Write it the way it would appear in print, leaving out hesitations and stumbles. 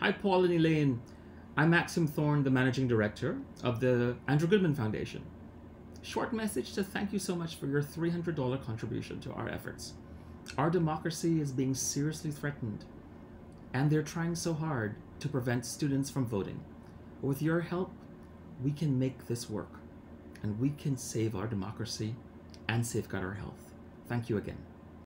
Hi, Paul and Elaine. I'm Maxim Thorne, the Managing Director of the Andrew Goodman Foundation. Short message to thank you so much for your $300 contribution to our efforts. Our democracy is being seriously threatened, and they're trying so hard to prevent students from voting. With your help, we can make this work, and we can save our democracy and safeguard our health. Thank you again.